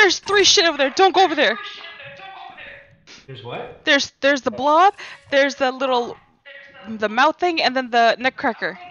There's 3 shit over there. Don't go over there. There's what? There's the blob, there's the mouth thing, and then the nutcracker.